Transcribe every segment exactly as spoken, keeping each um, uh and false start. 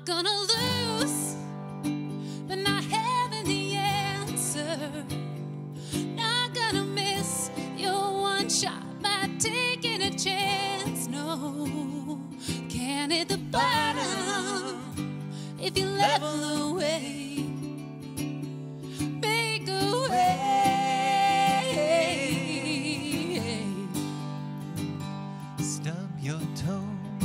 gonna lose, but not having the answer. Not gonna miss your one shot by taking a chance. No, can't hit the bottom if you level away. Make a way. Stub your toe.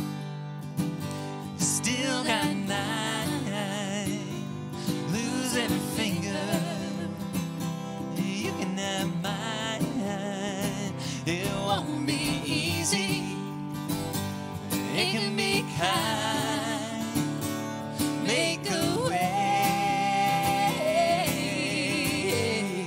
Still got nine. Lose every finger. You can have mine. It won't be easy. It can be kind. Make a way.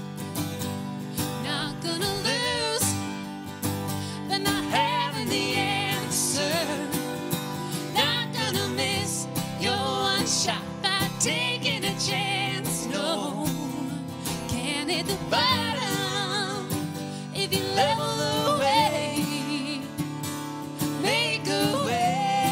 Not gonna lose, but not having the answer. Not gonna miss your one shot by taking a chance. No, can't hit the bottom if you level away. Make a way.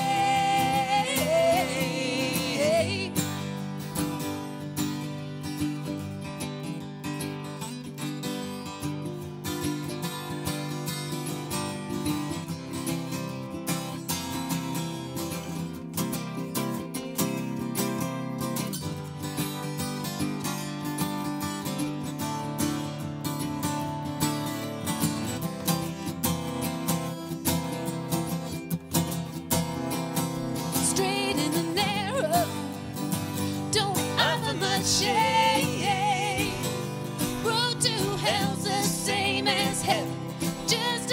Straight and the narrow don't offer much shade. Road to hell's the same as heaven, just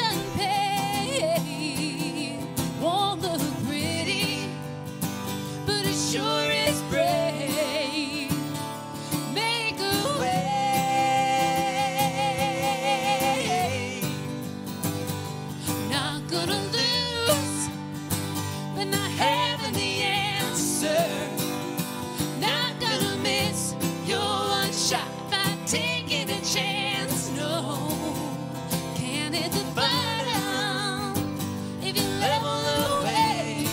unpaid. Won't look pretty, but it sure is brave. Make a way. Not gonna lose, but not having the answer. Not gonna miss your one shot by taking a chance. No, can't hit the bottom if you level away.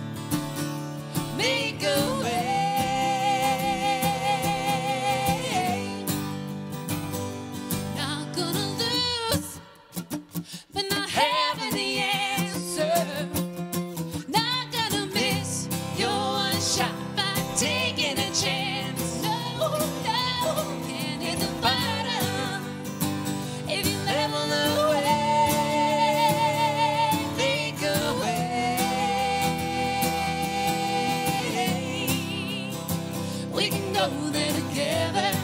Make a way. Not gonna lose, but not having the answer. Not gonna miss your one shot by taking a chance. No, no, can't hit the bottom if you level away. Make a way. We can go there together.